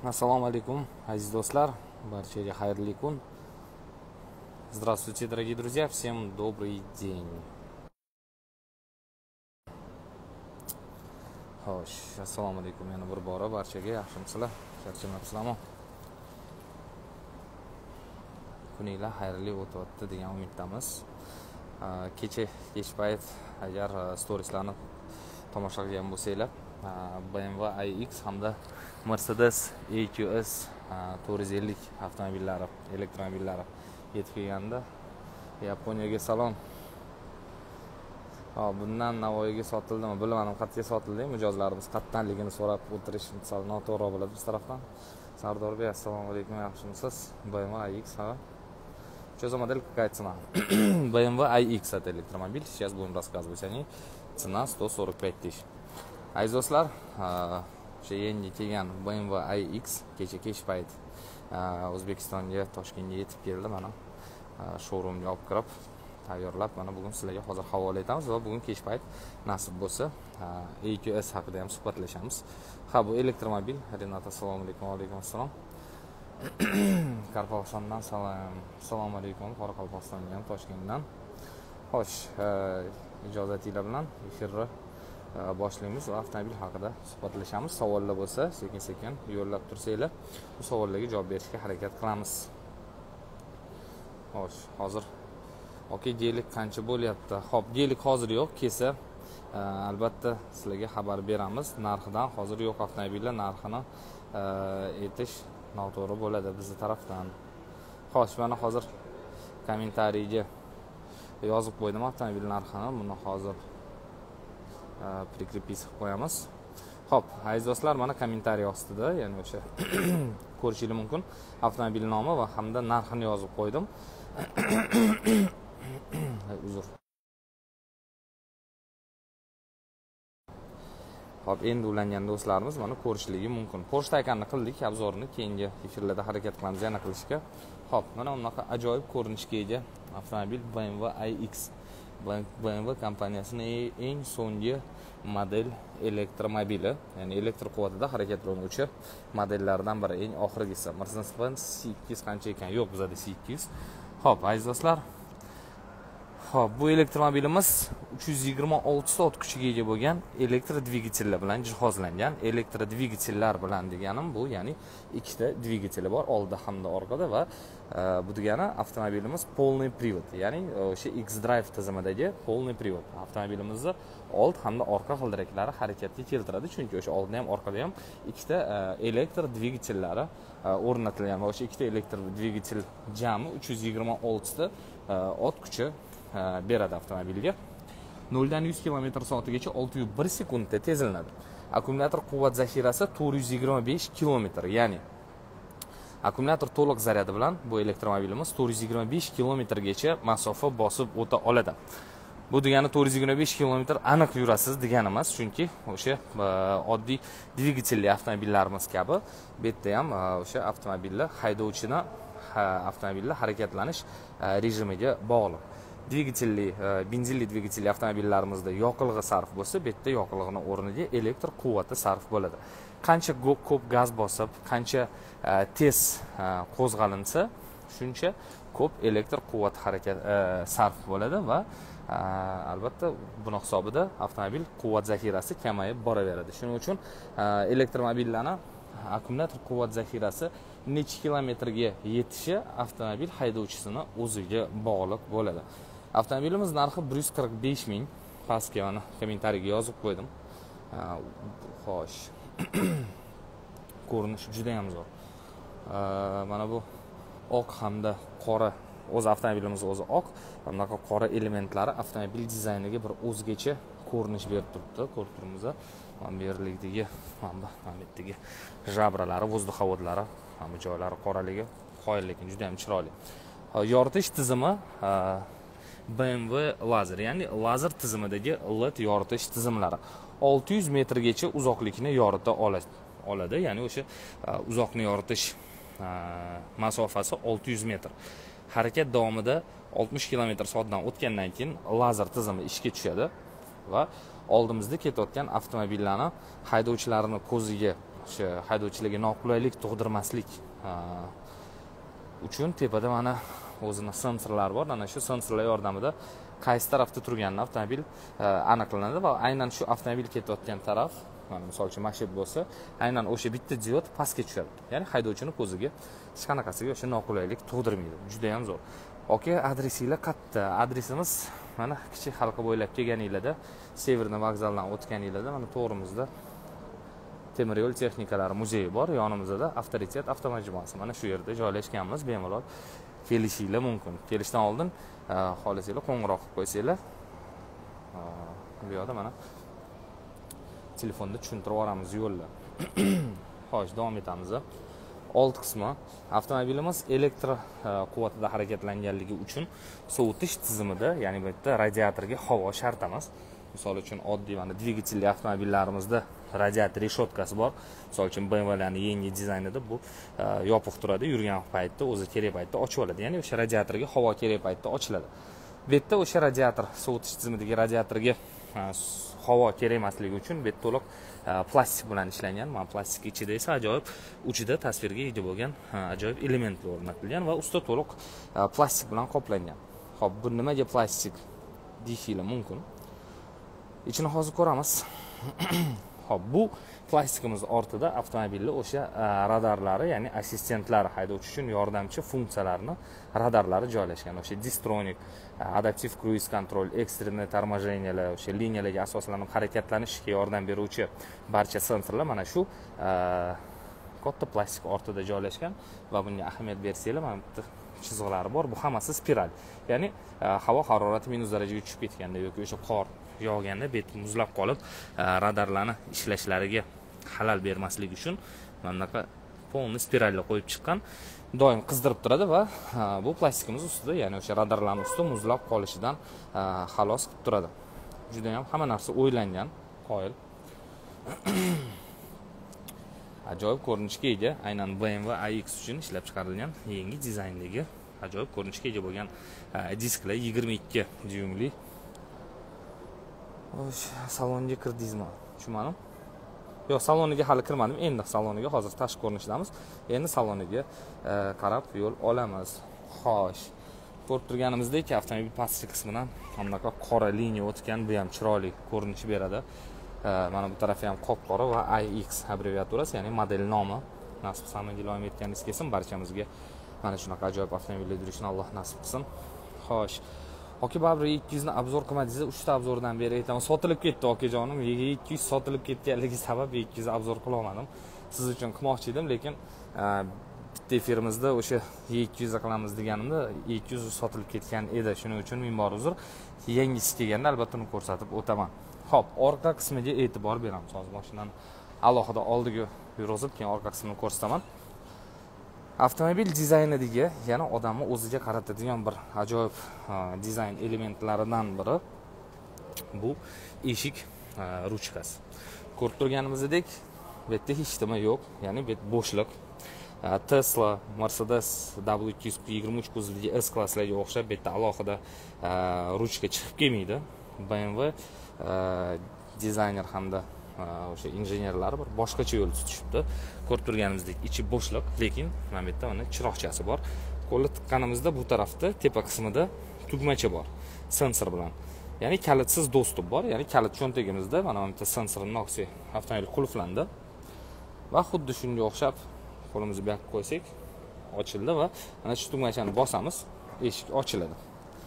Assalomu alaykum, aziz do'stlar, barchaga xayrli kun. Здравствуйте, дорогие друзья, всем добрый день. Xo'sh, assalomu alaykum yana bir bora barchaga, yaxshimisizlar? Charchamabsizlarmi? Kuninglar xayrli o'tyapti degan umiddamiz. Kech payt agar storieslarni tomosha qilgan bo'lsanglar, BMW iX hamda Mercedes EQS 450 avtomobillari, elektromobillari yetib kelganda Yaponiyaga salom. Bundan Navoiyga sotildimi? Bilmadim, qayerga sotildi. Mijozlarimiz qattanligini so'rab o'tirish misol noto'g'ri bo'ladi biz tarafdan. Sardorbek, assalomu alaykum, yaxshimisiz? BMW iX, ha? Что за модель, какая цена? BMW iX это электромобиль, сейчас будем рассказывать о ней. Цена 145 тысяч. Aziz do'stlar, o'sha yangi kelgan BMW iX kech payt O'zbekistonga, Toshkentga yetib keldi. Mana showroomga olib kirib, tayyorlab, mana bugun sizlarga hozir havola etamiz va bugun kech payt nasib bo'lsa EQS haqida ham suhbatlashamiz. Bu elektromobil. Renat, assalomu alaykum. Va alaykum assalom. Qoraqalpog'istondan salom. Assalomu alaykum. Qoraqalpog'istondan ham, Toshkentdan. Xo'sh, ijozatinglar bilan efirni boshlaymiz va avtomobil haqida suhbatlashamiz. Savollar bo'lsa, sekin-sekin yo'llab tursanglar, bu savollarga javob berishga harakat qilamiz. Xo'sh, hozir gelik qancha bo'lyapti? Xo'p, gelik hozir yo'q, kelsa albatta sizlarga xabar beramiz. Narxidan hozir yo'q, avtomobillar narxini aytish noto'g'ri bo'ladi bizning tarafdan. Xo'sh, mana hozir kommentariyga yozib qo'ydim avtomobil narxini. Buni hozir prikrepiz qilib qo'yamiz. Xo'p, aziz do'stlar, mana kommentariy ostida, ya'ni o'sha ko'rishingiz mumkin, avtomobil nomi va hamda narxini yozib qo'ydim. Uzr. Xo'p, endi ulangan do'stlarimiz mana ko'rishligi mumkin. Porsche Taycanni qildik, obzorni keyingi efirlarda harakat qilamiz yana qilishga. Xo'p, mana bunaqa ajoyib ko'rinishga ega avtomobil BMW iX. BMW kompaniyasining eng so'nggi model elektromobili, ya'ni elektr quvvatida harakatlanuvchi modellaridan biri, eng oxirgisi. Mercedes-Benz C200 qancha ekan? Yo'q, bizda C200. Xo'p, aziz do'stlar, xo'p, bu elektromobilimiz 326 ot kuchiga ega bo'lgan elektr dvigatellar bilan jihozlangan. Elektr dvigatellar bilan deganim bu, ya'ni ikkita dvigateli bor, oldida hamda orqada va bu degani avtomobilimiz полный привод, ya'ni o'sha X-Drive tizimidagi полный привод. Avtomobilimizni old hamda orqa g'ildiraklari harakatga keltiradi, chunki o'sha oldida ham orqada ham ikkita elektr dvigatellari o'rnatilgan va o'sha ikkita elektr dvigatel jami 326 ta ot kuchi beradi avtomobilga. 0 dan 100 km/soatgacha 6,1 sekundda tezlanadi. Akkumulyator quvvat zaxirasi 425 km, ya'ni akkumulyator to'liq zaryadi bilan bu elektromobilimiz 425 km gacha masofa bosib o'ta oladi. Bu degani 425 km aniq yurasiz degani emas, chunki o'sha oddiy dvigatelli avtomobillarimiz kabi bu yerda ham o'sha avtomobillar haydovchini avtomobillar harakatlanish rejimiga bog'liq. Dvigatelli, benzinli dvigatelli avtomobillarimizda yoqilg'i sarf bo'lsa, bu yerda yoqilg'ini o'rniga elektr quvvati sarf bo'ladi. Qancha ko'p gaz bosib, qancha tez qo'zg'alinsa, shuncha ko'p elektr quvvat sarf bo'ladi va albatta buni hisobida avtomobil quvvat zaxirasi kamayib boraveradi. Shuning uchun elektromobillarning akkumulyator quvvat zaxirasi necha kilometrga yetishi avtomobil haydovchisini o'ziga bog'liq bo'ladi. Avtomobilimiz narxi 145 ming. Pastga mana kommentariyga yozib qo'ydim. Xo'sh. Ko'rinishi juda ham zo'r. Mana bu oq hamda qora, o'z avtomobilimiz o'zi oq, bunaqa qora elementlari avtomobil dizayniga bir o'zgacha ko'rinish berib turibdi. Ko'rib turibmiz. Mana bu yerlikdagi, mana bu yerdagi jabralari, vozdux-havodlari, hamma joylari qoraligi, qoyil, lekin juda ham chiroyli. Yoritish tizimi BMW lazer, ya'ni lazer tizimidagi LED yoritish tizimlari 600 metrgacha uzoqlikni yorita oladi, ya'ni o'sha uzoqni yoritish masofasi 600 metr. Harakat davomida 60 km/soatdan o'tgandan keyin lazer tizimi ishga tushadi va oldimizda ketayotgan avtomobillarni haydovchilarning ko'ziga o'sha haydovchilarga noqulaylik tug'dirmaslik uchun tepada mana o'zini sensorlar bor. Ana shu sensorlar yordamida qaysi tarafda turganini avtomobil aniqlanadi va aynan shu avtomobil ketayotgan taraf, mana misol uchun masjid bo'lsa, aynan o'sha bitta diod pastga tushadi. Ya'ni haydovchini ko'ziga hech qanaqasiga o'sha noqulaylik tug'dirmaydi. Juda ham zo'r. Oke, adresinglar qayerda? Adresimiz mana Kichik Halqa bo'ylab kelganinglarda, Severniy vokzaldan o'tganinglarda mana to'g'rimizda temir yo'l texnikalari muzeyi bor, yonimizda Avtoritet avtomajmuasi. Mana shu yerda joylashganmiz. Bemalol kelishinglar mumkin. Kelishdan oldin xohlasanglar qo'ng'iroq qilib qo'ysanglar. Bu yerda mana telefonda tushuntirib yuboramiz yo'lni. Xo'sh, davom etamiz. Old qismi avtomobilimiz elektr quvvatida harakatlanganligi uchun sovutish tizimida, ya'ni bu yerda radiatorga havo shart emas. Misol uchun oddiy mana dvigatelli avtomobillarimizda radiator reshotkasi bor. Misol uchun BMWlarning yangi dizaynida bu yopiq turadi, yurgan paytda o'zi kerak paytda ochib oladi. Ya'ni o'sha radiatorga havo kerak paytda ochiladi. Bu yerda o'sha radiator sovutish tizimidagi radiatorga havo kerak emasligi uchun bu yerda to'liq plastik bilan ishlangan. Mana plastik ichida esa ajoyib uchida tasvirga ega bo'lgan ajoyib elementlar o'rnatilgan va usti to'liq plastik bilan qoplangan. Xo'p, bu nimaga plastik deyishinglar mumkin. İçini hozir ko'ramiz. Xo'p, bu plastikimiz ortida avtomobilda o'sha radarlari, ya'ni assistentlar, haydovchi uchun yordamchi funksiyalarni radarlari joylashgan. O'sha Distronic, adaptiv cruise control, ekstrenniy торможениялар, o'sha liniyalarga asoslanib harakatlanishga yordam beruvchi barcha sensorlar mana shu katta plastik ortida joylashgan va bunga ahamiyat bersanglar, mana bitta chiziqlari bor. Bu hammasi spiral. Ya'ni havo harorati minus darajaga tushib ketganda yoki o'sha qor yog'ganda bet muzlab qolib radarlarni ishlashlariga xalal bermasligi uchun mana bunaqa polni spiralni qo'yib chiqqan. Doim qizdirib turadi va bu plastikimiz ustida, ya'ni o'sha radarlarning ustida muzlab qolishidan xalos qilib turadi. Juda ham hamma narsa o'ylangan, qoyil. Ajoyib ko'rinishga ega, aynan BMW iX uchun ishlab chiqarilgan yangi dizayndagi ajoyib ko'rinishga ega bo'lgan disklar 22 dyumli. Salonga kirdingizmi? Tushunmadim. Yo'q, saloniga hali kirmadim. Endi saloniga hozir tashqi ko'rinishdamiz. Endi saloniga qarab yo'l olamiz. Xo'sh. Ko'rib turganimizdek, avtomobil pastki qismidan bunaqa qora liniya o'tgan, bu ham chiroyli ko'rinish beradi. Mana bu tarafi ham qop-qora va iX abbreviaturasi, ya'ni model nomi. Nasib qilsa iloyim etganingiz kelsin barchamizga. Mana shunaqa ajoyib avtomobillar yurishni Alloh nasib qilsin. Xo'sh. Oke, baribir 200 ni obzor qilmadingiz, 3 ta obzordan beri aytaman, sotilib ketdi okajonim. 200 sotilib ketganligi sabab 200 obzor qila olmadim. Siz uchun qilmoqchi edim, lekin bitta efirimizda o'sha 200 qilamiz deganimda 200 sotilib ketgan edi. Shuning uchun ming bor uzr. Yangisi kelganda albatta uni ko'rsatib o'taman. Xo'p, orqa qismiga e'tibor beramiz. Hozir mashinani alohida oldiga yurg'izib, keyin orqa qismini ko'rsataman. Avtomobil dizaynidagi yana odamni o'ziga qaratadigan bir ajoyib dizayn elementlaridan biri bu eshik ruchkasi. Ko'rib turganimizdek, bu yerda hech nima yo'q, ya'ni bu bo'shliq. Tesla, Mercedes W223 kuzovdagi S klasslarga o'xshab bu yerda alohida ruchka chiqib kelmaydi. BMW dizayner hamda o'sha injenerlar bir boshqacha yo'l tutishibdi. Ko'rib turganimizdek, ichi bo'shliq, lekin mana bu yerda mana chiroqchasi bor. Qo'lni tiqqanimizda bu tarafda tepa qismida tugmacha bor, sensor bilan. Ya'ni kalitsiz dostуп bor, ya'ni kalit cho'ntagimizda mana bu yerda sensorni noqsi avtomobil qulflandi. Va xuddi shunga o'xshab qo'limizni bu yoqqa qo'ysak, ochildi va mana shu tugmachani bosamiz, eshik ochiladi.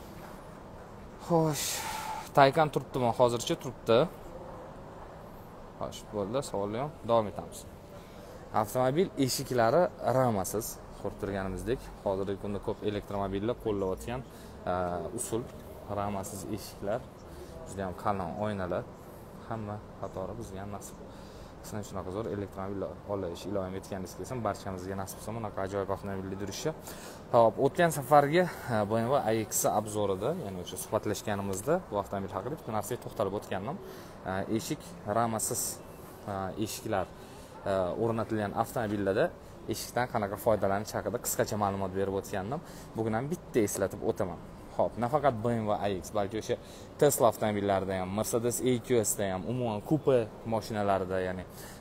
Xo'sh, Taycan turibdimi? Hozircha turibdi. Xo'sh, bo'ldi, savollar ham davom etamiz. Avtomobil eshiklari ramasiz. Ko'rib turganimizdek, hozirgi kunda ko'p elektromobillar qo'llayotgan usul ramasiz eshiklar, juda ham qalin oynalar. Hamma qatori bizga ham nasib. Sizlar shunaqa zo'r elektromobillar olish iloyim etganingiz kelsin, barchamizga nasib qilsin bunaqa ajoyib avtomobilni yurishni. Hop, o'tgan safargi BMW iX obzorida, ya'ni o'sha suhbatlashganimizda bu avtomobil haqida bitta narsaga to'xtalib o'tgandim. Eshik ramasiz eshiklar o'rnatilgan avtomobillarda eshikdan qanaqa foydalanish haqida qisqacha ma'lumot berib o'tgandim. Bugun ham bitta eslatib o'taman. Xo'p, nafaqat BMW iX, balki o'sha Tesla avtomobillarida ham, Mercedes EQS da ham, umuman kupe mashinalarida, ya'ni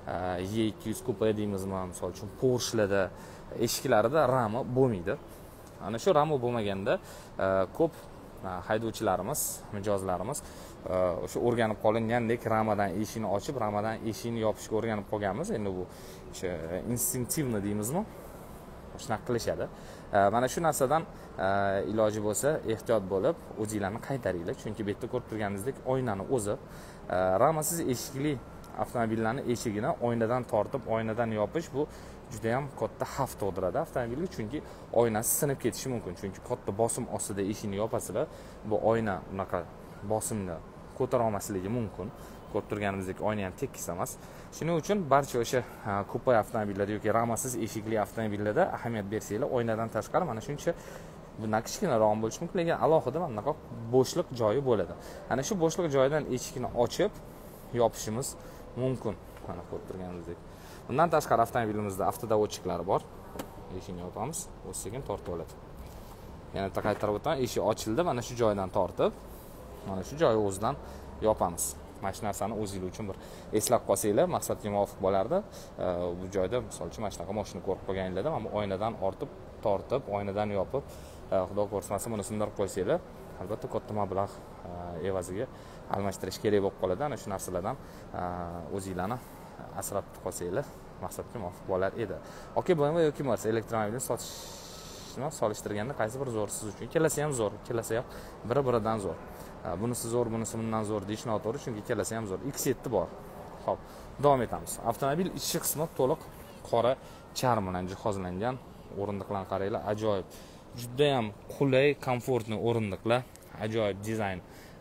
E200 kupe deymizmi, misol uchun Porsche'larda eshiklarida rama bo'lmaydi. Ana shu rama bo'lmaganda ko'p haydovchilarimiz, mijozlarimiz o'sha o'rganib qolingandek ramadan eshikni ochib, ramadan eshikni yopishga o'rganib qolganmiz. Endi bu o'sha instinktivni deymizmi? Shunaqa qilishadi. Mana shu narsadan iloji bo'lsa ehtiyot bo'lib o'zingizlarni qaytaringlar, chunki bu yerda ko'rib turganingizdek oynani o'zi ramasiz eshikli avtomobillarning eshigini oynadan tortib, oynadan yopish bu juda ham katta xavf tug'diradi avtomobilga, chunki oynasi sinib ketishi mumkin. Chunki katta bosim ostida eshikni yopasizlar, bu oyna unaqa bosimni ko'tara olmasligi mumkin. Ko'rib turganimizdek oyna ham tekis emas. Shuning uchun barcha o'sha kupe avtomobillarda yoki ramasiz eshikli avtomobillarda ahamiyat bersanglar, oynadan tashqari mana shuncha bundan kichkinaroq bo'lishi mumkin, lekin alohida mana bunaqa bo'shliq joyi bo'ladi. Ana shu bo'shliq joyidan eshikni ochib yopishimiz mumkin. Mana ko'rib turganingizdek. Bundan tashqari avtomobilimizda avtodavodchiklari bor. Eshikni yopamiz, o'z sekin tortib oladi. Yana qaytarib o'taman, eshik ochildi, mana shu joydan tortib, mana shu joyi o'zidan yopamiz. Mana shu narsani o'zingiz uchun bir eslab qolsanglar, maqsadga muvofiq bo'lardi. Bu joyda misol uchun mana shunaqa mashina ko'rib qolganinglarda, mana oynadan tortib, oynadan yopib, xudo ko'rsatmasa buni sindirib qo'ysanglar, albatta katta mablag' evaziga almashtirish kerak bo'lib qoladi. Ana shu narsalardan o'zingizlarni asrab qolsanglar, maqsadga muvofiq bo'lar edi. Okey, BMW yoki Mercedes elektromobilni sotishni solishtirganda qaysi bir zo'r siz uchun? Ikkalasi ham zo'r, ikkalasi ham biri-biridan zo'r. Bunisi zo'r, bunisi bundan zo'r deyish noto'g'ri, chunki ikkalasi ham zo'r. X7 bor. Xo'p, davom etamiz. Avtomobil ichki qismi to'liq qora charm bilan jihozlangan. O'rindiqlarni qaranglar, ajoyib. Juda ham qulay, komfortli o'rindiqlar, ajoyib dizayn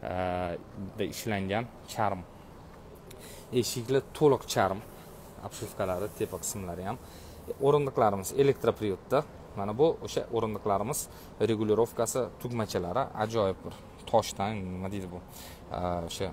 da ishlangan charm. Eshiklar to'liq charm. Obshivkalari, tepa qismlari ham. O'rindiqlarimiz elektropриводda. Mana bu o'sha o'rindiqlarimiz regulirovkasi tugmachalari ajoyib bir toshdan, nima deydi bu? O'sha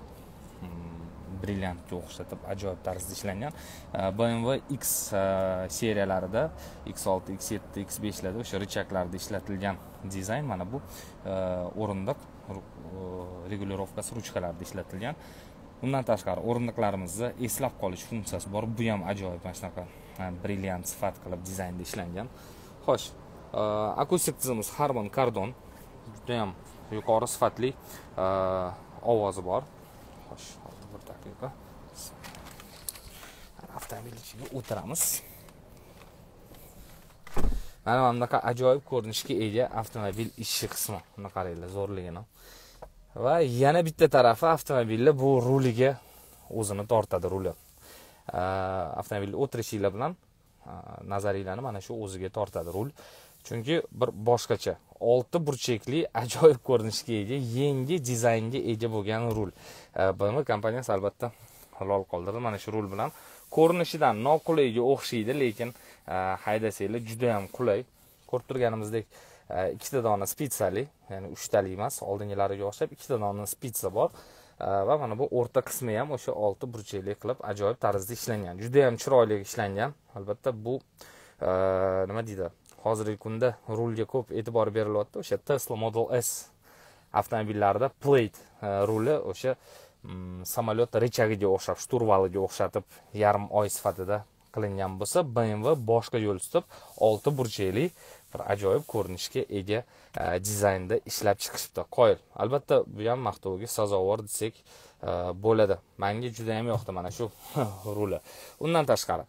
brilliantga o'xshatib ajoyib tarzda ishlangan. BMW X seriyalarida X6, X7, X5 larda o'sha richaklarda ishlatilgan dizayn. Mana bu o'rindiq regulirovkasi ruchkalarida ishlatilgan. Bundan tashqari o'rindiqlarimizda eslab qolish funksiyasi bor. Bu ham ajoyib, mana shunaqa brilliant sifat qilib dizaynda ishlangan. Xo'sh, akustik tizimiz Harman Kardon, juda ham yuqori sifatli ovozi bor. Xo'sh, hozir bir daqiqa. Avtomobil ichiga o'tiramiz. Mana bunaqa ajoyib ko'rinishga ega avtomobil ichki qismi. Buni qaranglar, zo'rligini. Va yana bitta tarafi avtomobillar bu ruliga o'zini tortadi, ruli. Avtomobilni o'tirishinglar bilan nazaringlarni mana shu o'ziga tortadi rul. Chunki bir boshqacha 6 burchakli ajoyib ko'rinishga ega, yangi dizaynga ega bo'lgan rul. BMW kompaniyasi albatta halol qoldirdi mana shu rul bilan. Ko'rinishidan noqulayga o'xshaydi, lekin haydasanglar juda ham qulay. Ko'rib turganimizdek ikkita dona spitsali, ya'ni 3 tali emas, oldingilariga o'xshab ikkita dona spitsa bor. Va mana bu o'rta qismi ham o'sha 6 burchakli qilib ajoyib tarzda ishlangan. Juda ham chiroyli ishlangan. Albatta bu nima deydi? Hozirgi kunda rulga ko'p e'tibor berilyapti. O'sha Tesla Model S avtomobillarida plate ruli o'sha samolyot richagiga o'xshab, shturvaliga o'xshatib yarim oy sifatida qilingan bo'lsa, BMW boshqa yo'l tutib 6 burchakli bir ajoyib ko'rinishga ega dizaynda ishlab chiqishibdi. Qoyil. Albatta bu ham maqtovga sazovor desak bo'ladi. Menga juda ham yoqdi mana shu ruli. Undan tashqari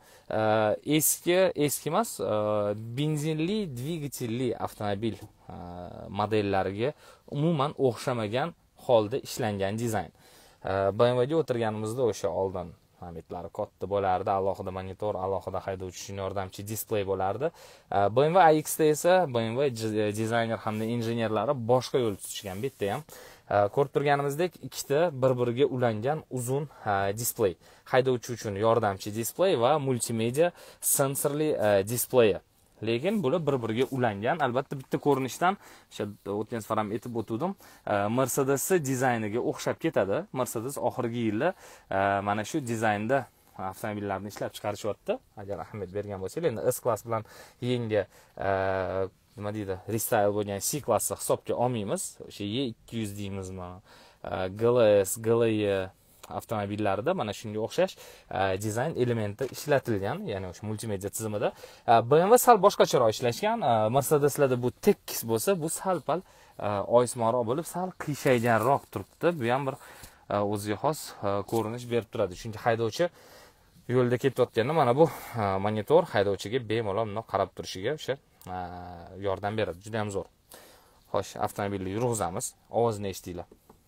eski emas, benzinli dvigatelli avtomobil modellariga umuman o'xshamagan holda ishlangan dizayn. BMW ga o'tirganimizda o'sha oldin parametrlari katta bo'lardi, alohida monitor, alohida haydovchi uchun yordamchi displey bo'lardi. BMW iX da esa BMW dizayner hamda injenerlari boshqa yo'l tutishgan. Bu yerda ham ko'rib turganimizdek ikkita bir-biriga ulangan uzun displey. Haydovchi uchun yordamchi displey va multimedia sensorli displey. Lekin bular bir-biriga ulangan. Albatta bitta ko'rinishdan o'sha o'tgan safar ham aytib o'tdim. Mercedes dizayniga o'xshab ketadi. Mercedes oxirgi yilda mana shu dizaynda avtomobillarni ishlab chiqarishyapti. Agar ahamiyat bergan bo'lsangiz, endi S-klass bilan yangi nima deydi, restyle bo'lgan C klassni hisobga olmaymiz. O'sha E200 deymizmi, GLS, GLE avtomobillarida mana shunga o'xshash dizayn elementi ishlatilgan, ya'ni o'sha multimedia tizimida. BMW sal boshqacharoq ishlashgan. Mercedeslarda bu tekis bo'lsa, bu sal-pal oyismonroq bo'lib, sal qiyshayganroq turibdi. Bu ham bir o'ziga xos ko'rinish berib turadi. Chunki haydovchi yo'lda ketayotganda mana bu monitor haydovchiga bemalol bundoq qarab turishiga o'sha yordam beradi. Juda ham zo'r. Xo'sh, avtomobilni yurg'izamiz. Ovozini eshitinglar.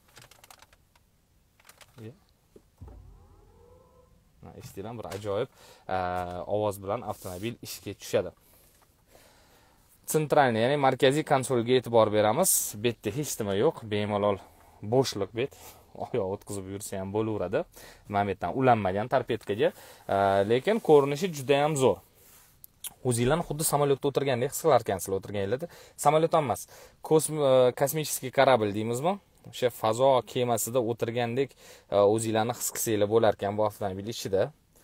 Eshitdilar, bir ajoyib ovoz bilan avtomobil ishga tushadi. Sentralniy, ya'ni markaziy konsolga e'tibor beramiz. Betda hech nima yo'q, bemalol bo'shliq bet. Oyoq o'tkazib yursa ham bo'laveradi. Mana bu yerdan ulanmagan torpedkaga, lekin ko'rinishi juda ham zo'r. O'zinglarni xuddi samolyotda o'tirgandek his qilarkansiz o'tirganinglarda. Samolyot emas, kosmический kорабль deymizmi? O'sha fazo kemasida o'tirgandek o'zinglarni his qilsanglar bo'lar ekan bu avtomobil ichida.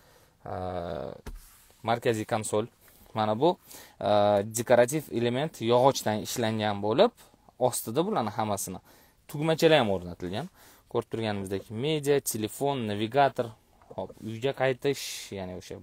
Markaziy konsol. Mana bu dekorativ element yog'ochdan ishlangan bo'lib, ostida bularni hammasini tugmachalar ham o'rnatilgan. Ko'rib turganimizdek media, telefon, navigator, hop, uyga qaytish, ya'ni o'sha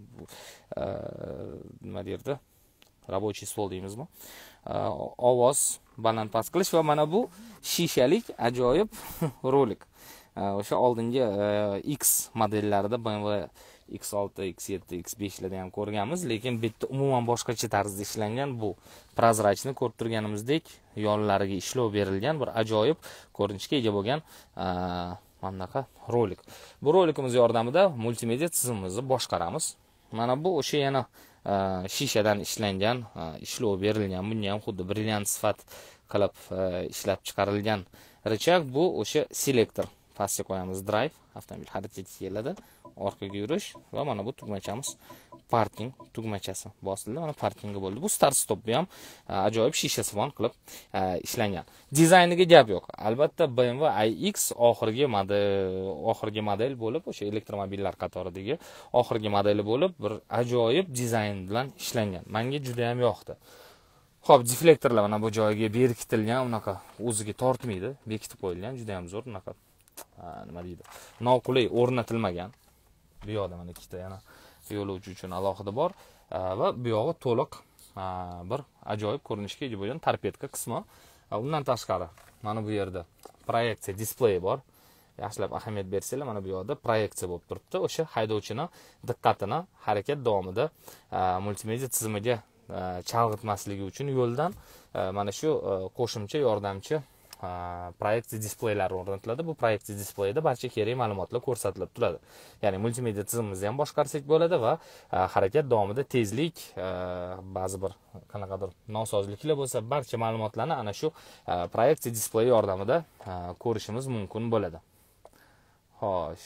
nima derdi? Рабочий stol deymizmi? Ovoz baland past qilish va mana bu shishalik ajoyib rolik. O'sha oldingi X modellarida BMW X6, X7, X5 larda ham ko'rganmiz, lekin bu yerda umuman boshqacha tarzda ishlangan. Bu prozrachni ko'rib turganimizdek yonlariga ishlov berilgan bir ajoyib ko'rinishga ega bo'lgan mana bunaqa rolik. Bu rolikimiz yordamida multimedia tizimimizni boshqaramiz. Mana bu o'sha yana shishadan ishlangan, ishlov berilgan, bunga ham xuddi brilliant sifat qilib ishlab chiqarilgan richag. Bu o'sha selektor. Pastga qo'yamiz drive, avtomobil harakatga keladi, orqaga yurish va mana bu tugmachamiz parking tugmachasi bosildi, mana parkingi bo'ldi. Bu start stop ham ajoyib shishasifon qilib ishlangan. Dizayniga gap yo'q. Albatta BMW iX oxirgi model bo'lib, o'sha elektromobillar qatoridagi oxirgi modeli bo'lib, bir ajoyib dizayn bilan ishlangan. Menga juda ham yoqdi. Xo'p, deflektorlar mana bu joyiga berkitilgan, unaqa o'ziga tortmaydi, bekitib qo'yilgan, juda ham zo'r, unaqa nima deydi? Noqulay o'rnatilmagan. Bu yoqda mana ikkita yana yo'lovchi uchun alohida bor va bu yog'i to'liq bir ajoyib ko'rinishga ega bo'lgan torpedka qismi. Undan tashqari mana bu yerda proyeksiya displey bor. Yaxshilab ahamiyat bersanglar, mana bu yoqda proyeksiya bo'lib turibdi. O'sha haydovchini diqqatini harakat davomida multimedia tizimiga chalg'itmasligi uchun yo'ldan mana shu qo'shimcha yordamchi proyeksiya displeylar o'rnatiladi. Bu proyeksiya displeyda barcha kerak ma'lumotlar ko'rsatilib turadi. Ya'ni multimedia tizimimizni ham boshqarsak bo'ladi va harakat davomida tezlik, ba'zi bir qanaqadir nosozliklar bo'lsa, barcha ma'lumotlarni ana shu proyeksiya displey yordamida ko'rishimiz mumkin bo'ladi. Xo'sh.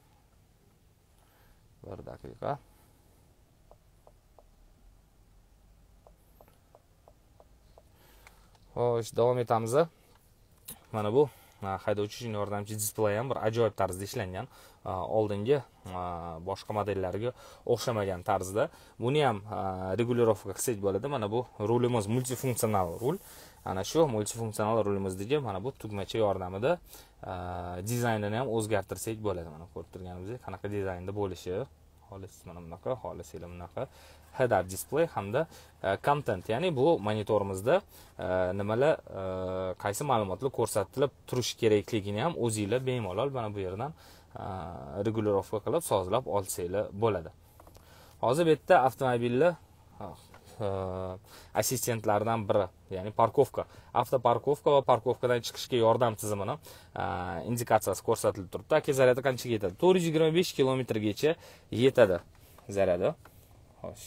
Bir daqiqa. Xo'sh, davom etamiz. Mana bu haydovchi uchun yordamchi displey ham bir ajoyib tarzda ishlangan. Oldingi boshqa modellarga o'xshamagan tarzda. Buni ham regulirovka qilsak bo'ladi. Mana bu rulimiz multifunksional rul. Ana shu multifunksional rulimizdagi mana bu tugmacha yordamida dizaynini ham o'zgartirsak bo'ladi. Mana ko'rib turganimizdek qanaqa dizaynda bo'lishi. Xolis mana bunaqa, xolis ila bunaqa. Head-up display hamda content, ya'ni bu monitorimizda nimalar, qaysi ma'lumotlar ko'rsatilib turishi kerakligini ham o'zingizlar bemalol mana bu yerdan regulirovka qilib sozlab olsanglar bo'ladi. Hozir bu yerda avtomobillar assistentlaridan biri, ya'ni parkovka, avtoparkovka va parkovkadan chiqishga yordam tizimini indikatsiyasi ko'rsatilib turibdi. Aka, zaryadi qanchaga yetadi? 425 kilometrgacha yetadi zaryadi. Xo'sh.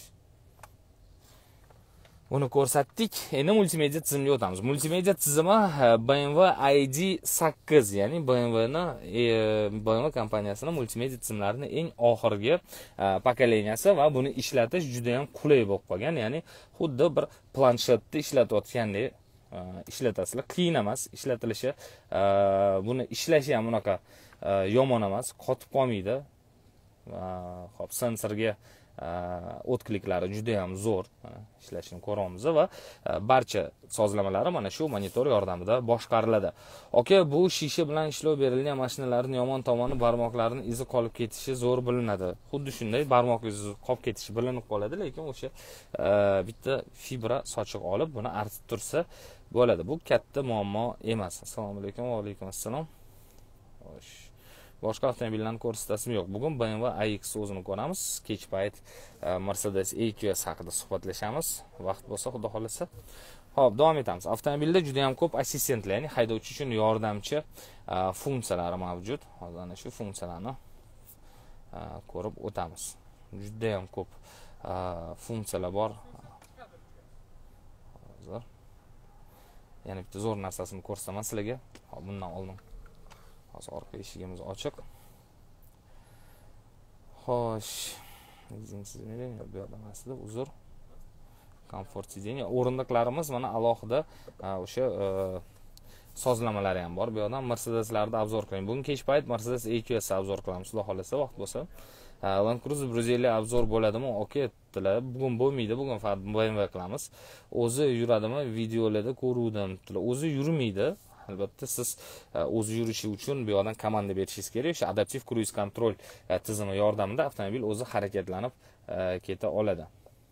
Buni ko'rsatdik. Endi multimedia tizimiga o'tamiz. Multimedia tizimi BMW ID8, ya'ni BMW kompaniyasining multimedia tizimlarining eng oxirgi pokoleniyasi va buni ishlatish juda ham qulay bo'lib qolgan. Ya'ni xuddi bir planshetda ishlatayotgandek ishlatasizlar. Qiyin emas ishlatilishi. Buni ishlashi ham unaqa yomon emas, qotib qolmaydi. Xo'p, sensorga o'tkliklari juda ham zo'r ishlashini ko'ramiz va barcha sozlamalari mana shu monitor yordamida boshqariladi. Aka, bu shisha bilan ishlov berilgan mashinalarning yomon tomoni barmoqlarning izi qolib ketishi zo'r bilinadi. Xuddi shunday barmoq izi qolib ketishi bilinib qoladi, lekin o'sha bitta fibra sochiq olib buni artib tursa bo'ladi. Bu katta muammo emas. Assalomu alaykum va alaykum assalom. Xo'sh. Boshqa avtomobillarni ko'rsatasim yo'q. Bugun BMW iX o'zini ko'ramiz. Kech payt Mercedes EQS haqida suhbatlashamiz. Vaqt bo'lsa, xudo xolasa. Xo'p, davom etamiz. Avtomobilda juda ham ko'p assistentlar, ya'ni haydovchi uchun yordamchi funksiyalari mavjud. Hozir ana shu funksiyalarni ko'rib o'tamiz. Juda ham ko'p funksiyalar bor. Hozir yana bitta zo'r narsasini ko'rsataman sizlarga. Hop, bundan oldin hozir orqa eshigimiz ochiq. Xo'sh, bu yoqda emasdi, uzr. Komfort sideniya. O'rindiqlarimiz mana alohida o'sha sozlamalari ham bor. Bu yoqdan Mercedeslarda obzor qiling. Bugun kech payt Mercedes EQS obzor qilamiz, xudo xolasa, vaqt bo'lsa. Land Cruiser 150 obzor bo'ladimi? Okey, bugun bo'lmaydi, bugun faqat BMW qilamiz. O'zi yuradimi? Videolarda ko'ruvdim. O'zi yurmaydi. Albatta siz o'zi yurishi uchun bu yoqdan komanda berishingiz kerak. O'sha adaptiv cruise control tizimi yordamida avtomobil o'zi harakatlanib keta oladi.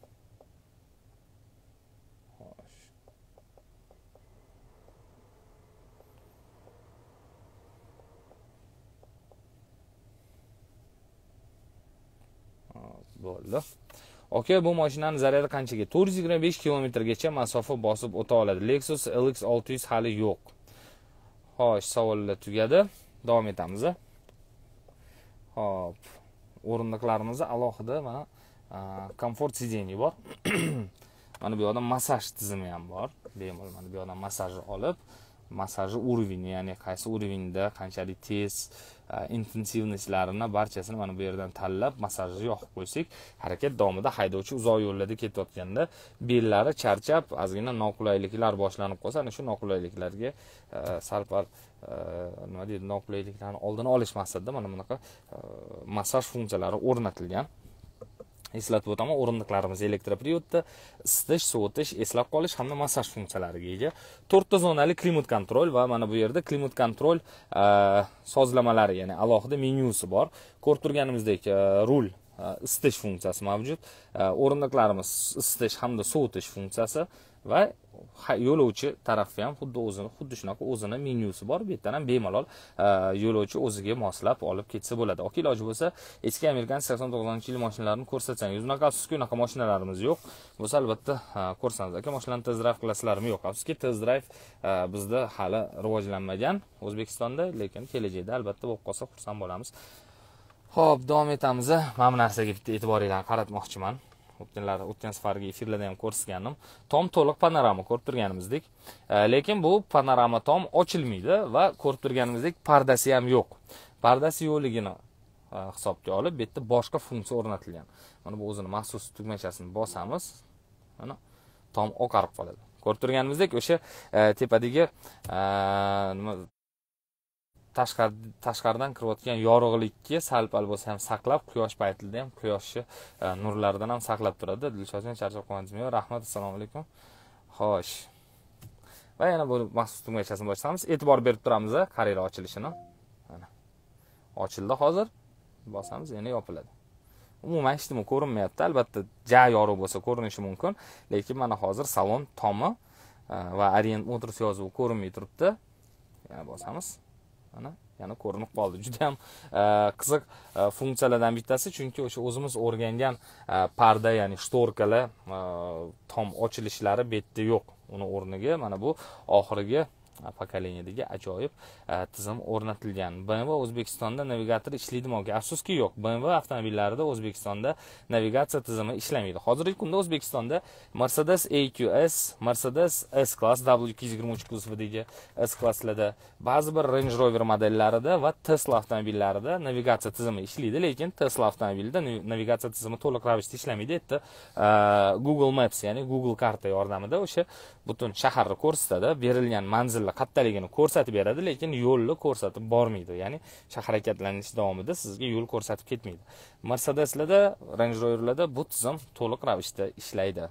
Bo'ldi. Okey, bu mashinani zaryadi qanchaga? 425 kilometrgacha masofa bosib o'ta oladi. Lexus LX 600 hali yo'q. Xo'sh, savollar tugadi. Davom etamiz. Hop. O'rindiqlarimizni alohida mana komfort sideniya bor. Mana bu yoqda massaj tizimi ham bor. Bemalol mana bu yoqdan massaj olib, massajni urovini, ya'ni qaysi urovingda qanchalik tez, intensivnostlarini barchasini mana bu yerdan tanlab massajni yoqib qo'ysak, harakat davomida haydovchi uzoq yo'llarda ketayotganda bellari charchab, ozgina noqulayliklar boshlanib qolsa, ana shu noqulayliklarga sal-pal nima deydi, noqulayliklarni oldini olish maqsadida mana bunaqa massaj funksiyalari o'rnatilgan. Eslatib o'taman, o'rindiqlarimiz elektroprivodda, isitish, sovutish, eslab qolish hamda massaj funksiyalariga ega. 4 ta zonali klimat kontrol va mana bu yerda klimat kontrol sozlamalari, ya'ni alohida menyusi bor. Ko'rib turganimizdek rul isitish funksiyasi mavjud. O'rindiqlarimiz isitish hamda sovutish funksiyasi va yo'lovchi tarafi ham xuddi shunaqa o'zini menyusi bor. Bu yerdan ham bemalol yo'lovchi o'ziga moslab olib ketsa bo'ladi. Yoki iloji bo'lsa, eski Amerikan 89-yil mashinalarini ko'rsatsangiz, unaqa afsuski unaqa mashinalarimiz yo'q. Bo'lsa albatta ko'rsangiz, aka mashinalarni test drive qilasizlarmi? Yo'q. Afsuski test drive bizda hali rivojlanmagan O'zbekistonda, lekin kelajakda albatta bo'lib qolsa xursand bo'lamiz. Xo'p, davom etamiz. Mana bu narsaga bitta e'tiboringizni qaratmoqchiman. O'tgan safargi efirlarda ham ko'rsatganim. Tom to'liq panorama ko'rib turganimizdek, lekin bu panorama tom ochilmaydi va ko'rib turganimizdek pardasi ham yo'q. Pardasi yo'qligini hisobga olib, bu yerda boshqa funksiya o'rnatilgan. Mana bu o'zini maxsus tugmachasini bosamiz. Mana tom oqarib qoladi. Ko'rib turganimizdek, o'sha tepadagi nima tashqaridan kirayotgan yorug'likka sal-pal bo'lsa ham saqlab, quyosh paytida ham quyoshni nurlaridan ham saqlab turadi. Dilshozjon, charchab qolmadingizmi? Rahmat, assalomu alaykum. Xo'sh. Va yana bu maxsus tugmachasini bosamiz. E'tibor berib turamiz qariylar ochilishini. Mana. Ochildi hozir. Bosamiz, yana yopiladi. Umuman hech nima ko'rinmayapti. Albatta, yorug' bo'lsa ko'rinishi mumkin, lekin mana hozir salon tomi va Orient Motors yozuvi ko'rinmay turibdi. Yana bosamiz. Mana yana ko'rinib qoldi. Juda ham qiziq funksiyalardan bittasi, chunki o'sha o'zimiz o'rgangan parda, ya'ni shtorkalar tom ochilishlari bu yerda yo'q. Uni o'rniga mana bu oxirgi pokoleniyadagi ajoyib tizim o'rnatilgan. BMW O'zbekistonda navigator ishlaydimi? Afsuski yo'q. BMW avtomobillarida O'zbekistonda navigatsiya tizimi ishlamaydi. Hozirgi kunda O'zbekistonda Mercedes EQS, Mercedes S-Class, W223 kuzovidagi S-Classlarda, ba'zi bir Range Rover modellarida va Tesla avtomobillarida navigatsiya tizimi ishlaydi, lekin Tesla avtomobilida navigatsiya tizimi to'liq ravishda ishlamaydi. Endi Google Maps, ya'ni Google karta yordamida o'sha butun shaharni ko'rsatadi, berilgan manzilni kattaligini ko'rsatib beradi, lekin yo'lni ko'rsatib bormaydi. Ya'ni harakatlanish davomida sizga yo'l ko'rsatib ketmaydi. Mercedeslarda, Range Roverlarda bu tizim to'liq ravishda ishlaydi.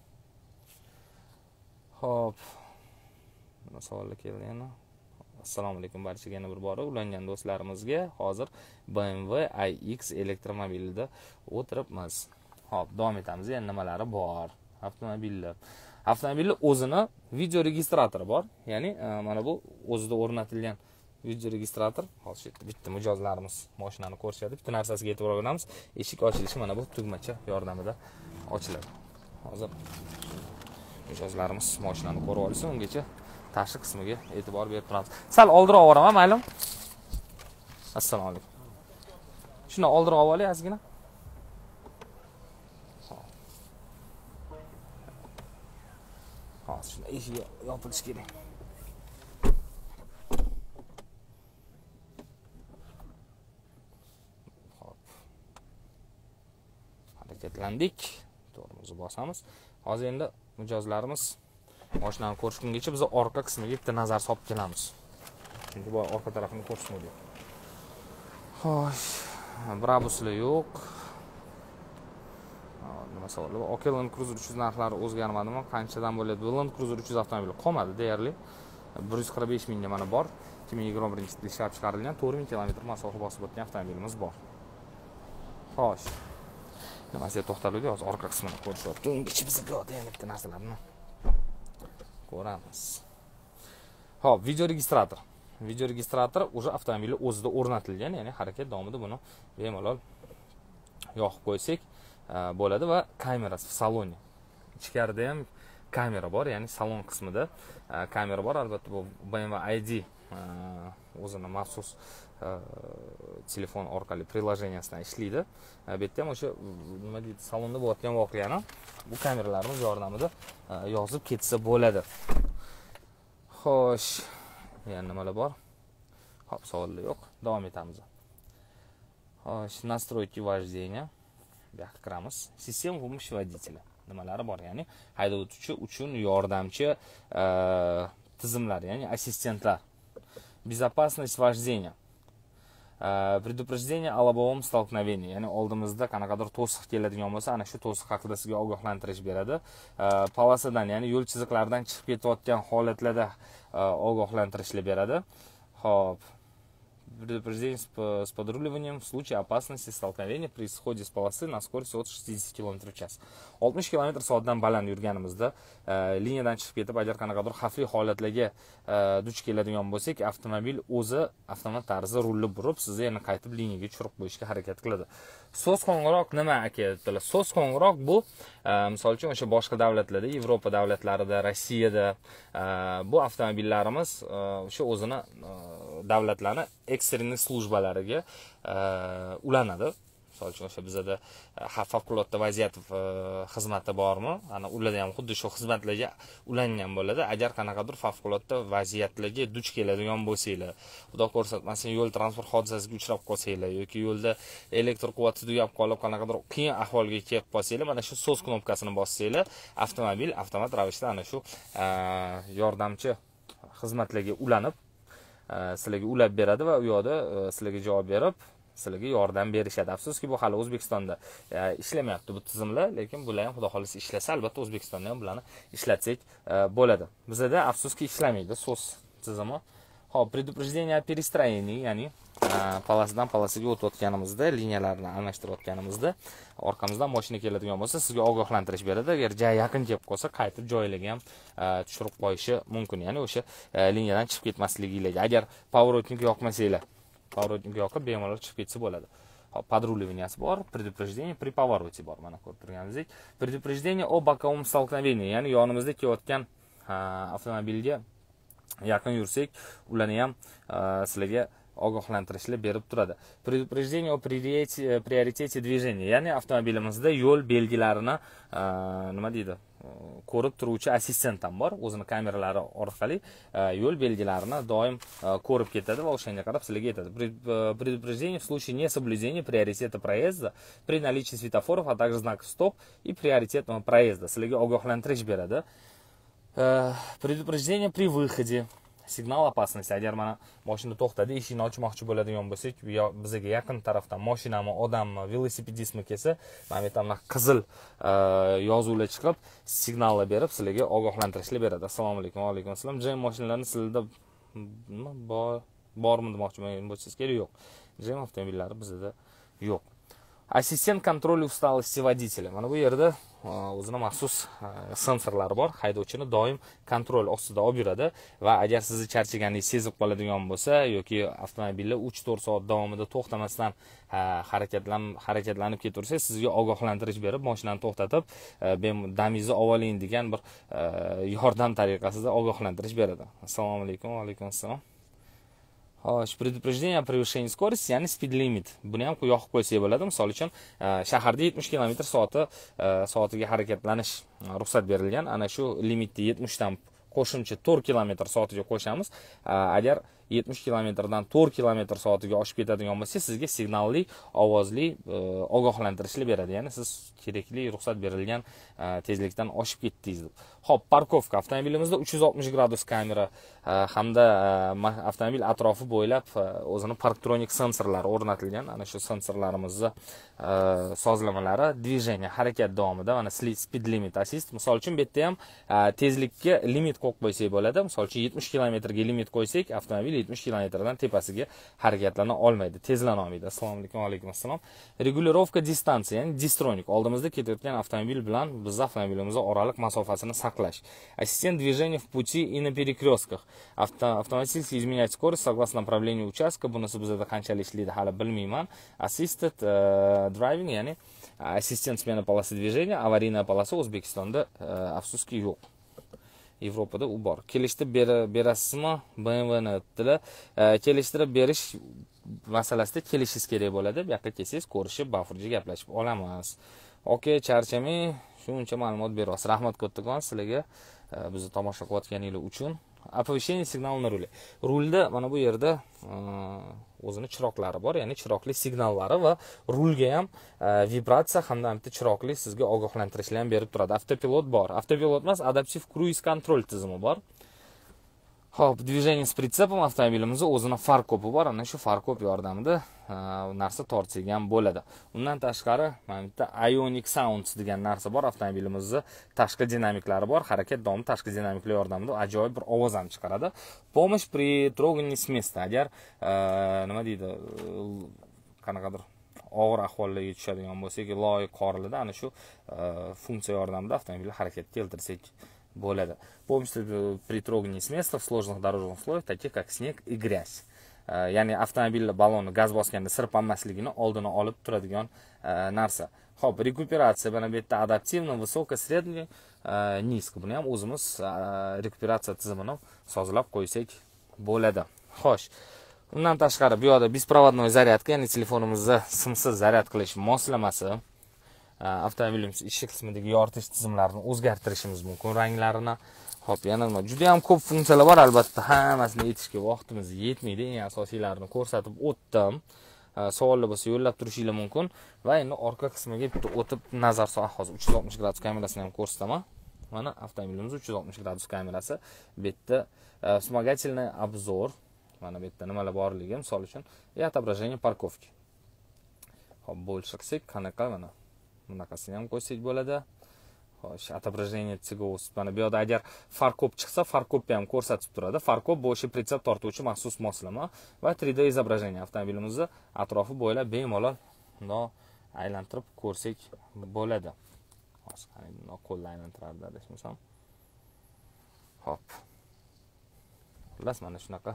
Xo'p. Mana savollar keldi yana. Assalomu alaykum barchaga yana bir bora ulangan do'stlarimizga. Hozir BMW iX elektromobilida o'tiribmiz. Xo'p, davom etamiz. Yana nimalari bor? Avtomobilni o'zini video registratori bor. Ya'ni mana bu o'zida o'rnatilgan video registrator. Hozir bitta mijozlarimiz mashinani ko'rishadi. Bitta narsasiga e'tibor beramiz. Eshik ochilishi mana bu tugmacha yordamida ochiladi. Hozir mijozlarimiz mashinani ko'rib olsin, ungacha tashqi qismiga e'tibor berib turamiz. Sal oldiroq boraman, mayli? Assalomu alaykum. Shuni oldiroq olay ozgina. Hozir shuni eshigi yopilishi kerak. Xo'p. Harakatlandik. To'g'rimizni bosamiz. Hozir endi mijozlarimiz mashinani ko'rishgungacha biz orqa qismiga bitta nazar solib kelamiz. Chunki bu orqa tarafini ko'rishmaydi. Xo'sh, Brabuslar yo'q. Nima savollar? Opel Land Cruiser 300 narxlari o'zgarmadimi? Qanchadan bo'ladi? Land Cruiser 300 avtomobili qolmadi deyarli. 145 mingga mana bor. 2021-yilda ishlab chiqarilgan 4000 km masofa bosib o'tgan avtomobilimiz bor. Xo'sh. Nimasiga to'xtaldik, hozir orqa qismini ko'rishyapti. Ungacha biz yana bitta narsalarni ko'ramiz. Xo'p, video registrator. Video registrator o'sha avtomobilning o'zida o'rnatilgan, ya'ni harakat davomida buni bemalol yoqib qo'ysak bo'ladi va kamerasi saloni. Ichkarida ham kamera bor, ya'ni salon qismida kamera bor. Albatta bu BMW ID o'zining maxsus telefon orqali prilojeniyasidan ishlaydi. Bu yerda ham o'sha nima deydi, salonda bo'layotgan voqeani bu kameralarimiz yordamida yozib ketsa bo'ladi. Xo'sh, yana nimalar bor? Xo'p, savollar yo'q. Davom etamiz. Xo'sh, настройки вождения. Bu yoqqa kiramiz. Sistema помощи водителя. Nimalari bor? Ya'ni haydovchi uchun yordamchi tizimlar, ya'ni assistentlar. Безопасность вождения. Предупреждение о лобовом столкновении. Ya'ni oldimizda qanaqadir to'siq keladigan bo'lsa, ana shu to'siq haqida sizga ogohlantirish beradi. Polosadan, ya'ni yo'l chiziqlaridan chiqib ketayotgan holatlarda ogohlantirishlar beradi. Xo'p. Предупреждение с подруливанием в случае опасности столкновения при исходе с полосы на скорости от 60 km в час. 60 km/soatdan baland yurganimizda liniyadan chiqib ketib, agar qanaqadir xavfli holatlarga duch keladigan bo'lsak, avtomobil o'zi avtomat tarzda rulni burib, sizni yana qaytib liniyaga tushirib qo'yishga harakat qiladi. So'z qo'ng'iroq nima aka debdilar? So'z qo'ng'iroq bu misol uchun o'sha boshqa davlatlarda, Yevropa davlatlarida, Rossiyada bu avtomobillarimiz o'sha o'zini davlatlarni ekstrenniy slujbalariga ulanadi. Misol uchun o'sha bizada favqulodda vaziyat xizmati bormi? Ana ularda ham xuddi shu xizmatlarga ulangan bo'ladi. Agar qanaqadir favqulodda vaziyatlarga duch keladigan bo'lsanglar, xudo ko'rsatmasin yo'l transport hodisasiga uchrab qolsanglar yoki yo'lda elektr quvvati tugab qolib qanaqadir qiyin ahvolga kelib qolsanglar, mana shu so'z knopkasini bossanglar, avtomobil avtomat ravishda ana shu yordamchi xizmatlarga ulanib sizlarga ulab beradi va u yoqda sizlarga javob berib, sizlarga yordam berishadi. Afsuski bu hali O'zbekistonda ishlamayapti bu tizimlar, lekin bular ham xudo xolisa ishlasa, albatta O'zbekistonda ham bularni ishlatsak bo'ladi. Bizda afsuski ishlamaydi so'z tizimi. Xo'p, предупреждение о перестроении, ya'ni polasidan polasiga o'tayotganimizda, liniyalarni almashtirayotganimizda orqamizdan mashina keladigan bo'lsa, sizga ogohlantirish beradi. Agar yaqin kelib qolsa, qaytib joyiga ham tushirib qo'yishi mumkin. Ya'ni o'sha liniyadan chiqib ketmasligiga. Agar поворотник yoqmasanglar, поворотник yoqib bemalol chiqib ketsa bo'ladi. Hop, подруливанияsi bor, предупреждение при повороте bor. Mana ko'rib turganingizdek, предупреждение о боковом столкновении, ya'ni yonimizda kelayotgan avtomobilga yaqin yursak, ularni ham sizlarga ogohlantirishlar berib turadi. Предупреждение о приоритете движения, ya'ni avtomobilimizda yo'l belgilarini nima deydi, ko'rib turuvchi assistent ham bor. O'zini kameralari orqali yo'l belgilarini doim ko'rib ketadi va o'shanga qarab sizlarga aytadi. Предупреждение в случае несоблюдения приоритета проезда при наличии светофоров, а также знаков стоп и приоритетного проезда. Sizlarga ogohlantirish beradi. Предупреждение при выходе. signal opasnosti. Agar mana mashina to'xtadi, eshikni ochmoqchi bo'ladigan bo'lsak, bizga yaqin tarafdan mashinami, odammi, velosipedistmi kelsa, mana bu yerdan qizil yozuvlar chiqib, signallar berib, sizlarga ogohlantirishlar beradi. Assalomu alaykum. Va alaykum assalom. Jam mashinalarni sizlarda bormi demoqchiman bo'lsangiz kerak yo'q. Jam avtomobillari bizda yo'q. Assistent kontrol усталости водителя. Mana bu yerda o'zining maxsus sensorlari bor. Haydovchini doim kontrol ostida olib yuradi va agar sizni charchaganingizni sezib qoladigan bo'lsa yoki avtomobilni 3-4 soat davomida to'xtamasdan harakatlanib ketaversa, sizga ogohlantirish berib, mashinani to'xtatib, damingizni oling degan bir yordam tariqasida ogohlantirish beradi. Assalomu alaykum. Va alaykum assalom. Предупреждение о превышении скорости, ya'ni speed limit. Buni ham yoqib qo'ysak bo'ladi. Misol uchun, shaharda 70 km/soatiga harakatlanish ruxsat berilgan. Ana shu limitni 70 dan qo'shimcha 4 km/soatiga qo'shamiz. Agar 70 km dan 4 km/soatiga oshib ketadigan bo'lsa, sizga signalli, ovozli ogohlantirishlar beradi. Ya'ni siz kerakli ruxsat berilgan tezlikdan oshib ketdingiz deb. Xo'p, parkovka. Avtomobilimizda 360 gradus kamera hamda avtomobil atrofi bo'ylab o'zining parktronik sensorlari o'rnatilgan. Ana shu sensorlarimizni sozlamalari движение, harakat davomida mana speed limit assist. Misol uchun bu yerda ham tezlikka limit qo'yib qo'ysak bo'ladi. Misol uchun 70 km ga limit qo'ysak, avtomobil 70 km dan tepasiga harakatlana olmaydi, tezlana olmaydi. Assalomu alaykum. Va alaykum assalom. Regulirovka distansiya, ya'ni distronik. Oldimizda ketayotgan avtomobil bilan biz avtomobilimiz oraliq masofasini saqlash. Assistent движения в пути и на перекрестках. Автоматически изменять скорость согласно направлению участка. Bunisi bizda qanchalik ishlaydi hali bilmayman. Assisted driving, ya'ni assistent smena polasi движения, avariyna polasi O'zbekistonda afsuski yo'q. Yevropada u bor. Kelishtirib berasizmi? BMWni dedilar. Kelishtirib berish masalasida kelishingiz kerak bo'ladi. Bu yoqqa kelsangiz, ko'rishib, bafurja gaplashib olamiz. Okay, charchamay, shuncha ma'lumot berasiz. Rahmat kattakon sizlarga bizni tomosha qilayotganingiz uchun. Оповещение signal na ruli. Rulda mana bu yerda o'zining chiroqlari bor, ya'ni chiroqli signallari va rulga ham vibratsiya hamda chiroqli sizga ogohlantirishlar ham berib turadi. Avtopilot bor. Avtopilot emas, adaptiv cruise control tizimi bor. Xo'p, движение с прицепом avtomobilimizda o'zining farkopi bor. Ana shu farkop yordamida narsa tortsak ham bo'ladi. Undan tashqari, mana bu yerda Ionic Sounds degan narsa bor. Avtomobilimizda tashqi dinamiklari bor. Harakat davomida tashqi dinamiklar yordamida ajoyib bir ovoz ham chiqaradi. Помощь при трогании с места. Agar nima deydi, qanaqadir og'ir ahvollarga tushadigan bo'lsak, loy qorilida ana shu funksiya yordamida avtomobilni harakatga keltirsak bo'ladi. Помощь при трогании с места в сложных дорожных условиях, таких как снег и грязь. Ya'ni avtomobil baloni gaz bosganda sirpanmasligini oldini olib turadigan narsa. Xo'p, rekuperatsiya mana bu yerda adaptivni, высоко, средний, низко. Buni ham o'zimiz rekuperatsiya tizimini sozlab qo'ysak bo'ladi. Xo'sh. Undan tashqari bu yerda беспроводной zaryadka, ya'ni telefonimizni simsiz zaryad qilish moslamasi. Avtomobilimiz ichki qismidagi yoritish tizimlarini o'zgartirishimiz mumkin, ranglarini. Xo'p, yana nima? Juda ham ko'p funksiyalar bor, albatta hammasini aytishga vaqtimiz yetmaydi. Eng asosiylarini ko'rsatib o'tdim. Savollar bo'lsa yo'llab turishingiz mumkin va endi orqa qismiga bitta o'tib nazar soat hozir 360 gradus kamerasini ham ko'rsataman. Mana avtomobilimiz 360 gradus kamerasi. Bu yerda вспомогательный обзор. Mana bu yerda nimalar borligi, misol uchun, и отображение парковки. Xo'p, bo'lish qilsak, qanaqa mana bunaqasini ham qo'ysak bo'ladi. Xo'sh, отображение цигоус. Mana bu yerda agar farkop chiqsa, farkopni ham ko'rsatib turadi. Farkop bo'shi pritsep tortuvchi maxsus moslama va 3D изображение. Avtomobilimizni atrofi bo'ylab bemalol bundoq aylantirib ko'rsak bo'ladi. Hozir qani bundoq qo'lda aylantiradi desam. Hop. Xullas mana shunaqa.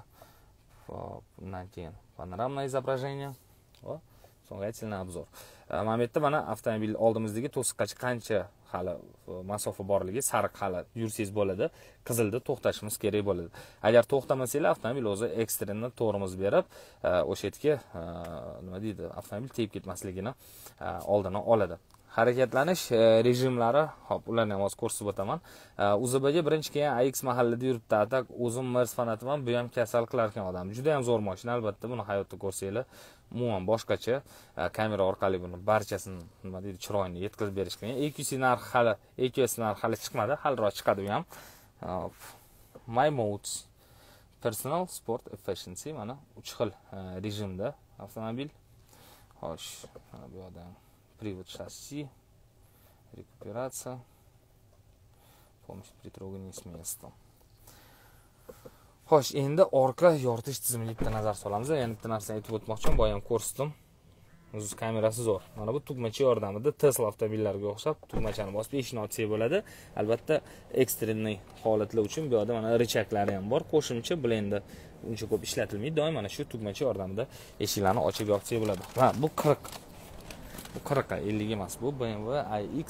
Undan keyin panoramное изображение va вспомогательный обзор. Mana bu yerda mana avtomobil oldimizdagi to'siqqa qancha hali masofa borligi, sariq hali yursangiz bo'ladi, qizilda to'xtashimiz kerak bo'ladi. Agar to'xtamasanglar, avtomobil o'zi ekstrenni tormoz berib, o'sha yerga nima deydi, avtomobil tegib ketmasligini oldini oladi. Harakatlanish rejimlari, hop, ularni ham hozir ko'rsatib o'taman. UZBga birinchi kelgan AX mahallada yuribdi. Atak o'zim Mers fanatiman, bu ham kasal qilarkan odam. Juda ham zo'r mashina, albatta buni hayotda ko'rsanglar, umuman boshqacha kamera orqali buni barchasini nima deydi, chiroyini yetkazib berish qiyin. EQC narxi hali chiqmadi, haliroq chiqadi u ham. My modes. Personal Sport Efficiency mana 3 xil rejimda avtomobil. Xo'sh, mana bu yerda привод шасси, rekuperatsiya, помощь при трогании с места. Xo'sh, endi orqa yoritish tizimiga bitta nazar solamiz. Yana bitta narsani aytib o'tmoqchiman, boya ham ko'rsatdim. O'zi kamerasi zo'r. Mana bu tugmacha yordamida Tesla avtomobillariga o'xshab tugmachani bosib eshikni ochsak bo'ladi. Albatta, ekstrenniy holatlar uchun bu yerda mana richaklari ham bor. Qo'shimcha blender uncha ko'p ishlatilmaydi. Doim mana shu tugmacha yordamida eshiklarni ochib yopsak bo'ladi. Ha, bu 40. Bu 40 50 emas, bu BMW iX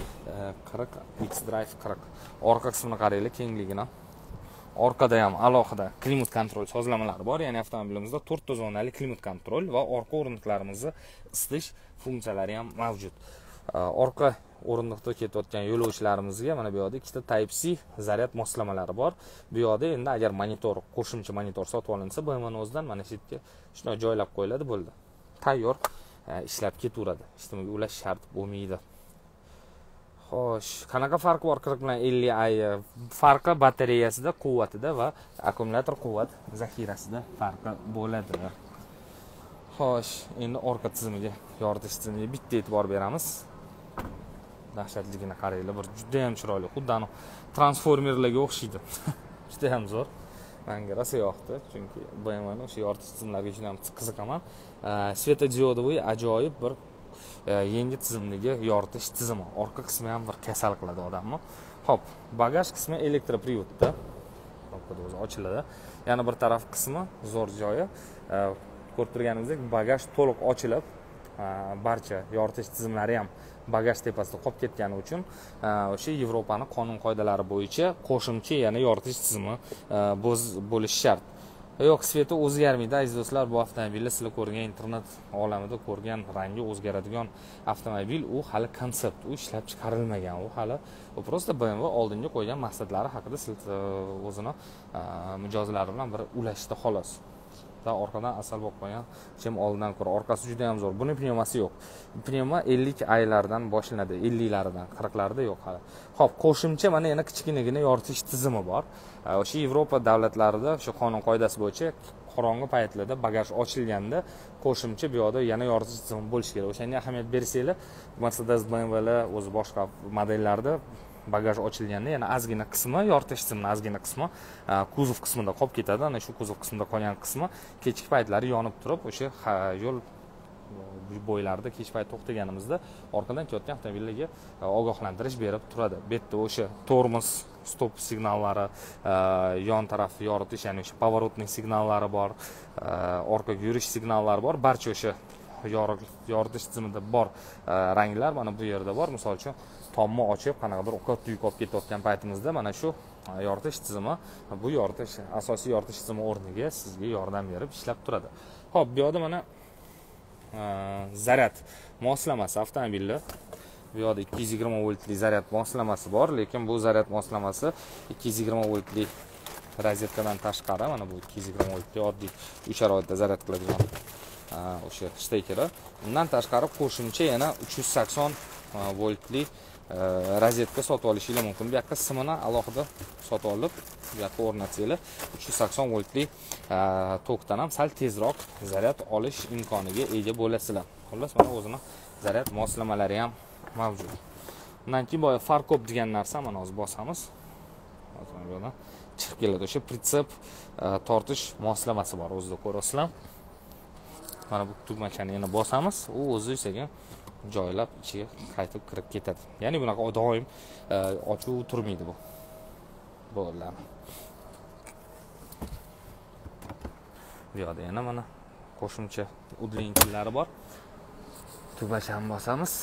40 X-Drive 40. Orqa qismini qaranglar, kengligini. Orqada ham alohida klimat kontrol sozlamalari bor. Ya'ni avtomobilimizda 4 ta zonali klimat kontrol va orqa o'rindiqlarimizni isitish funksiyalari ham mavjud. Orqa o'rindiqda ketayotgan yo'lovchilarimizga mana bu yerda ikkita Type-C zaryad moslamalari bor. Bu yerda endi agar monitor, qo'shimcha monitor sotib olinsa, BMWning o'zidan mana shu yerga shunday joylab qo'yiladi, bo'ldi. Tayyor ishlab ketaveradi. Ishtimaga ulash shart bo'lmaydi. Xo'sh, qanaqa farqi bor 40 bilan 50i? Farqi batareyasida, quvvatida va akkumulyator quvvat zaxirasida farqi bo'ladi. Xo'sh, endi orqa tizimiga, yoritish tizimiga bitta e'tibor beramiz. Dahshatligini qaranglar, bir juda ham chiroyli, xuddi transformerlarga o'xshaydi. Juda ham zo'r. Menga rosa yoqdi, chunki BMWning o'sha yoritish tizimlariga juda ham qiziqaman. Svetodiodli ajoyib bir yangi tizimdagi yoritish tizimi. Orqa qismi ham bir kasal qiladi odamni. Xo'p, bagaj qismi elektroprivodda. Orqada o'zi ochiladi. Yana bir taraf qismi zo'r joyi. Ko'rib turganingizdek, bagaj to'liq ochilib, barcha yoritish tizimlari ham bagaj tepasida qolib ketgani uchun o'sha Yevropaning qonun qoidalari bo'yicha qo'shimcha yana yoritish tizimi bo'lishi shart. Yo'q, sveti o'zgarmaydi aziz do'stlar. Bu avtomobilni sizlar ko'rgan internet olamida ko'rgan rangi o'zgaradigan avtomobil, u hali konsept, u ishlab chiqarilmagan. U hali просто BMW oldinga qo'ygan maqsadlari haqida o'zini mijozlari bilan bir ulashdi xolos. Da orqadan asal bo'lib qo'ygan, chem oldindan ko'ra orqasi juda ham zo'r. Buning pnevmasi yo'q. Pnevma 50 aylardan boshlanadi, 50lardan, 40larda yo'q hali. Xo'p, qo'shimcha mana yana kichkinagina yoritish tizimi bor. O'sha Yevropa davlatlarida o'sha qonun qoidasi bo'yicha qorong'i paytlarda bagaj ochilganda qo'shimcha bu yoqda yana yoritish tizimi bo'lishi kerak. O'shanga ahamiyat bersanglar, Mercedes, BMWlar o'zi boshqa modellarda bagaj ochilganda yana ozgina qismi, yoritish tizimining ozgina qismi kuzov qismida qolib ketadi. Ana shu kuzov qismida qolgan qismi kechki paytlari yonib turib, o'sha yo'l bo'ylarida kech payt to'xtaganimizda orqadan kelayotgan avtomobillarga ogohlantirish berib turadi. Bu yerda o'sha tormoz, stop signallari, yon taraf yoritish, ya'ni o'sha поворотный signallari bor, orqaga yurish signallari bor. Barcha o'sha yoritish tizimida bor ranglar mana bu yerda bor. Misol uchun tomni ochib, qanaqadir ovqat yuk olib ketayotgan paytimizda mana shu yoritish tizimi, bu yoritish asosiy yoritish tizimi o'rniga sizga yordam berib ishlab turadi. Xo'p, bu yerda mana zaryad moslamasi avtomobilda. Bu yerda 220 voltli zaryad moslamasi bor, lekin bu zaryad moslamasi 220 voltli rozetkadan tashqari, mana bu 220 voltli oddiy uy sharoitida zaryad qiladigan o'sha shtekeri. Undan tashqari qo'shimcha yana 380 voltli rozetka sotib olishingiz mumkin. Bu yoqqa simini alohida sotib olib, bu yoqqa o'rnatsanglar 380 voltli tokdan ham sal tezroq zaryad olish imkoniga ega bo'lasizlar. Xullas, mana o'zini zaryad moslamalari ham mavjud. Undan keyin boya farkop degan narsa mana hozir bosamiz. Mana chiqib keladi. O'sha pritsep tortish moslamasi bor, o'zida ko'rasizlar. Mana bu tugmachani yana bosamiz, u o'zi sekin joylab ichiga qaytib kirib ketadi. Ya'ni bunaqa doim ochuv turmaydi bu. Bo'ladi. Bu yerda yana mana qo'shimcha udlinkillari bor. Tugmachani bosamiz.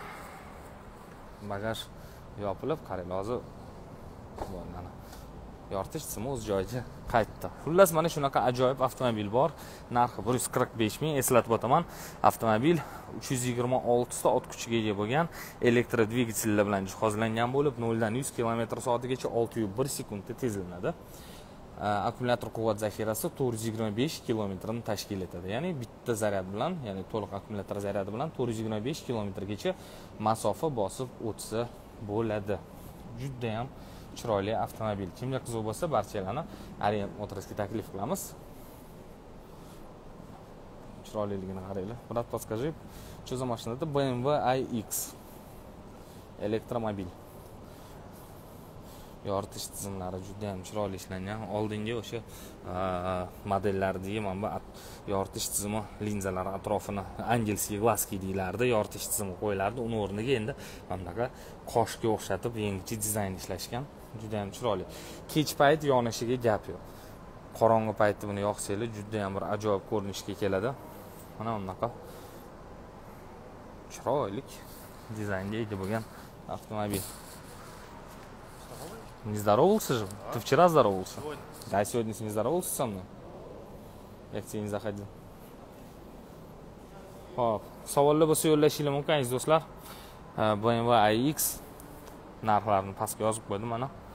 Bagaj yopilib, qarang, hozir bo'ladi. Yoritish tizimi o'z joyiga qaytdi. Xullas, mana shunaqa ajoyib avtomobil bor. Narxi 145 ming. Eslatib o'taman, avtomobil 326 ta ot kuchiga ega bo'lgan, elektr dvigatellar bilan jihozlangan bo'lib, 0 dan 100 km/soatgacha 6,1 sekundda tezlanadi. Akkumulyator quvvat zaxirasi 425 kilometrni tashkil etadi. Ya'ni bitta zaryad bilan, ya'ni to'liq akkumulyator zaryadi bilan 425 kilometrgacha masofa bosib o'tsa bo'ladi. Juda ham chiroyli avtomobil. Kimga qiziq bo'lsa, barchalarni Orient Motorsga taklif qilamiz. Chiroyliligini qaranglar. Brat, подскажи, что за машина? Это BMW iX. Elektromobil. Yoritish tizimlari juda ham chiroyli ishlangan. Oldingi o'sha modellardagi mana bu yoritish tizimi, linzalar atrofini angelskiy glaski deyilardi, yoritish tizimi qo'yilardi. Uning o'rniga endi mana bunaqa qoshga o'xshatib yangicha dizayn ishlashgan. Juda ham chiroyli. Kech payt yonishiga gap yo'q. Qorong'i paytda buni yoqsanglar juda ham bir ajoyib ko'rinishga keladi. Mana bunaqa chiroyli dizaynga ega bo'lgan avtomobil. Не здоровался же? Ты вчера здоровался? Да, сегодня не здоровался со мной? Я к тебе не заходил. Hop, savollar bo'lsa yo'llashinglar mumkin aziz do'stlar. BMW iX narxlarini pastga yozib qo'ydim mana.